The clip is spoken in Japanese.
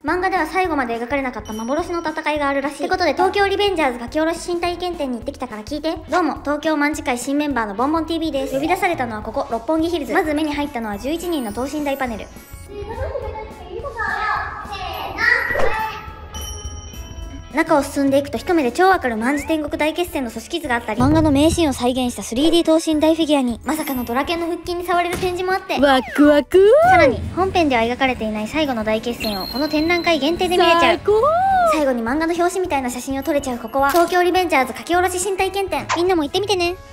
漫画では最後まで描かれなかった幻の戦いがあるらしい。ってことで東京リベンジャーズ書き下ろし新体験展に行ってきたから聞いて。どうも、東京卍会新メンバーのボンボン TV です。呼び出されたのはここ、六本木ヒルズ。まず目に入ったのは11人の等身大パネル。中を進んでいくと一目で超わかる卍天国大決戦の組織図があったり、漫画の名シーンを再現した 3D 等身大フィギュアに、まさかのドラケンの腹筋に触れる展示もあって、 ワクワク。 さらに本編では描かれていない最後の大決戦をこの展覧会限定で見れちゃう。最後に漫画の表紙みたいな写真を撮れちゃうここは東京リベンジャーズ書き下ろし新体験展。みんなも行ってみてね。